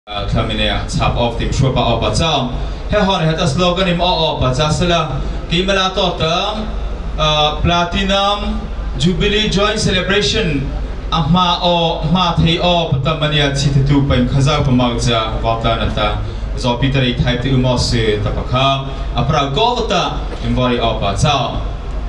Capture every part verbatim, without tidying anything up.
Kami tap off tim shua pa opa chang he hon he ta slogan im o opa cha sala ki mala to ta platinum jubilee joint celebration ahma o ma thei o patamania chitu paim khaza pamau cha wata nata zo pitari type tu mo se ta pakha apra govata im body opa cha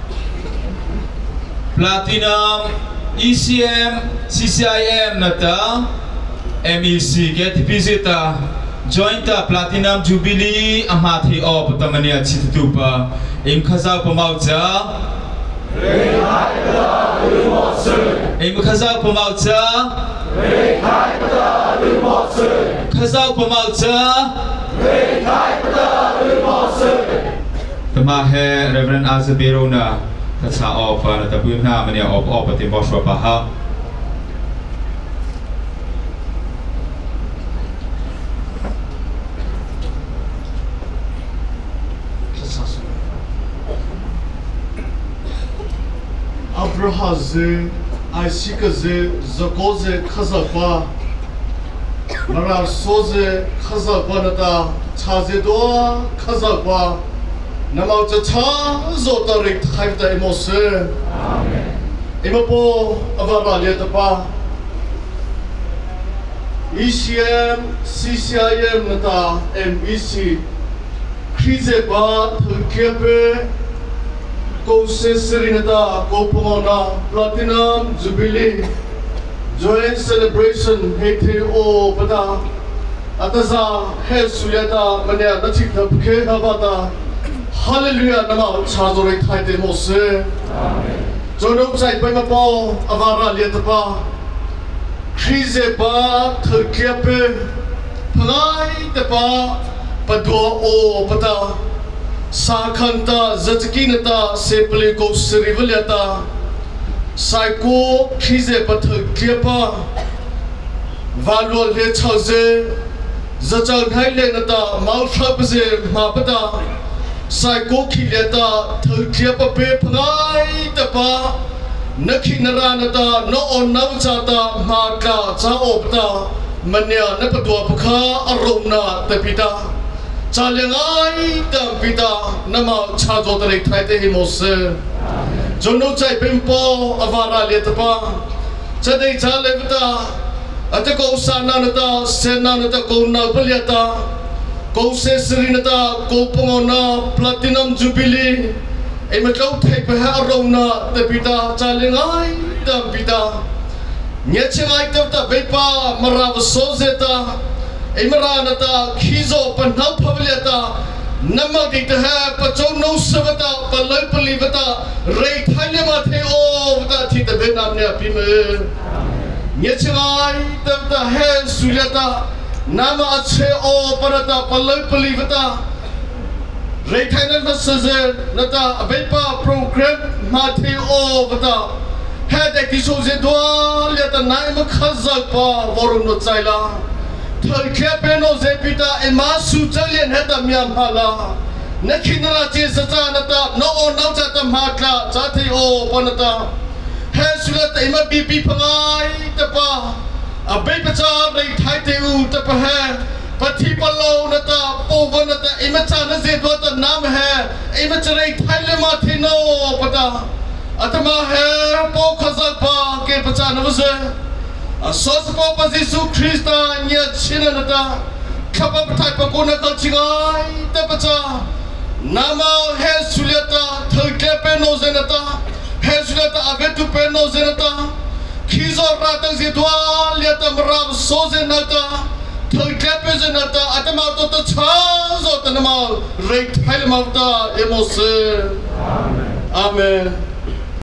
platinum E C M C C I M nata M E C get visita joint platinum jubilee amathi o patamania chitupa im khaza pamaucha im khaza pamaucha khaza pamaucha tama he Reverend Azabirona tatsa of na tabuna mania of opatim boshwa paha Abrahaze, Aishikaze, Zakoze, Kazakwa, Mara Soze, Kazakwa Nata, Chazedoa, Kazakwa, Namauta Zotarik, Haita Emose, Imapo, Avara Letapa, E C M, C C I M Nata, M E C, Krizeba, Turkepe, Go Serinata, Go Pomona, Platinum Jubilee, Joint Celebration, Hete O Pata, Ataza, He Suyata, Mania, Natika, Ke Havata, Hallelujah, Nama, Chazore Taite Mose, Jono Sai Pemapo, Avara Lietapa, Krizeba, Turkepe, Panai Tepa, Padua O Pata. Sakanta Zatakinata Sepale Go Serivalata Saiko Kize Pathak Kiapa Valwal Le Chaze Zachal Haile Nata Maltrapaze Mapata Saiko Kileta Thkiapa Pe Panai Tapa Naki Naranata No on Navchata Maka Chaopta Mania Napatua Paka Arona Tapita Chalengai tampita nama chajo tarik thaite himose jono chai pempo avara letapa chadei chalevta atako sana nata sena nata ko na paliata ko se srinata ko pongona platinum jubilee ematau thai pa rona tapita chalengai tampita nyechengai tapta bepa marav sozeta Imaranata, Kizo, Panau Paviliata, Namadita, Pachono Savata, Palopalivata, Ray Talamate, oh, that hit the Benamia Pime. Yetchai, the Hair Sulata, Nama Ache, oh, Parata, Palopalivata, Ray Talamata Sazer, Nata, Abepa program, Mate, oh, Vata, had a Kisho Zedwa, Yata Naima Kazapa, Voruno Zaila. Thakepeno zepita emasu chalian heta miamhala nakinala chesata nata no on nauchata makla chati o panata hesulata ima bibi pangai tapa abai pacha rei thaite u tapa hai pathi palo nata povanata ima chana zedwata nam hai ima chai thaile ma thino pata atama hai po khazapa ke pacha navse Sosapo Pasisu Christa Nya Chinanata Kappa Type Kona Kalchingai Tapacha Nama Hesulata Thkepe Nozenata Hesulata Avetu Penozenata Kizo Rata Zidwa Liatam Rav Sozenata Thkepe Zenata Atamato Chazo Tanamal Rate Helmata Emose Amen. Amen.